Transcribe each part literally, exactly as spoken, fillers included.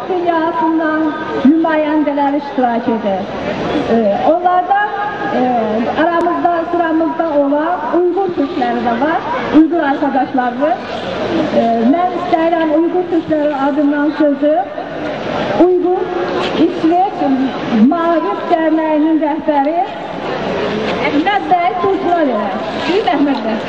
dünyasından nümayendeler iştirak eder. Ee, onlardan e, aramızda, sıramızda olan Uygur Türkleri de var, Uygur arkadaşlarımız. Ee, ben isterim Uygur Türkleri adından sözü, Uygur İsveç Maarif Derneği'nin rehberi Əhməd bəy Turcuna verir. Deyim Əhməd bəy.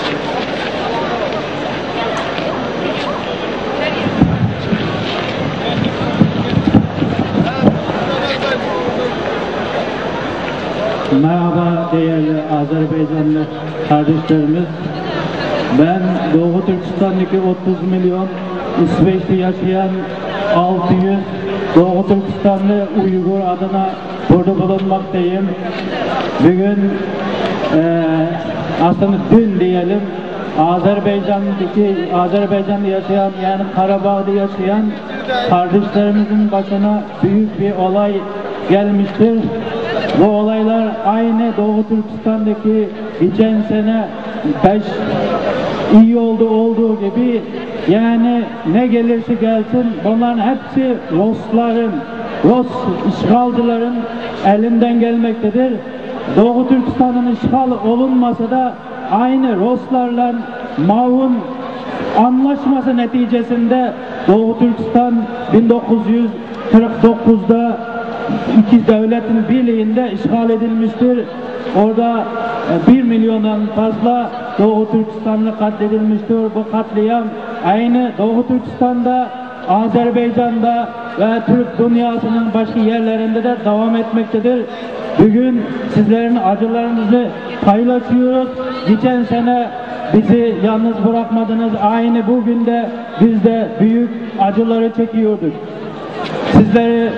Merhaba değerli Azerbaycanlı kardeşlerimiz. Ben Doğu Türkistan'daki otuz milyon İsveç'te yaşayan altı yüz Doğu Türkistanlı Uygur adına burada bulunmaktayım. Bugün e, aslında dün diyelim Azerbaycan'daki Azerbaycan'da yaşayan yani Karabağ'da yaşayan kardeşlerimizin başına büyük bir olay gelmiştir. Bu olaylar aynı Doğu Türkistan'daki geçen sene beş iyi oldu olduğu gibi yani ne gelirse gelsin bunların hepsi Rusların, Rus işgalcıların elinden gelmektedir. Doğu Türkistan'ın işgal olunmasa da aynı Ruslarla Maun anlaşması neticesinde Doğu Türkistan bin dokuz yüz kırk dokuz'da iki devletin birliğinde işgal edilmiştir. Orada bir milyondan fazla Doğu Türkistanlı katledilmiştir. Bu katliam aynı Doğu Türkistan'da, Azerbaycan'da ve Türk dünyasının başka yerlerinde de devam etmektedir. Bugün sizlerin acılarınızı paylaşıyoruz. Geçen sene bizi yalnız bırakmadınız. Aynı bugün de biz de büyük acıları çekiyorduk. Sizleri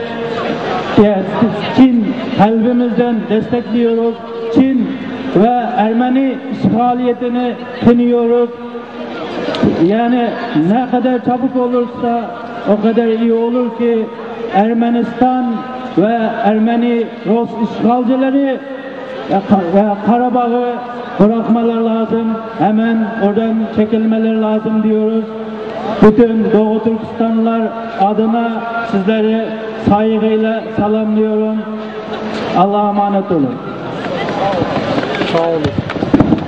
Çin kalbimizden destekliyoruz. Çin ve Ermeni işgaliyetini kınıyoruz. Yani ne kadar çabuk olursa o kadar iyi olur ki Ermenistan ve Ermeni Rus işgalcileri ve Karabağ'ı bırakmaları lazım. Hemen oradan çekilmeleri lazım diyoruz. Bütün Doğu Türkistanlılar adına sizleri saygıyla selamlıyorum. Allah'a emanet olun. Sağ olun.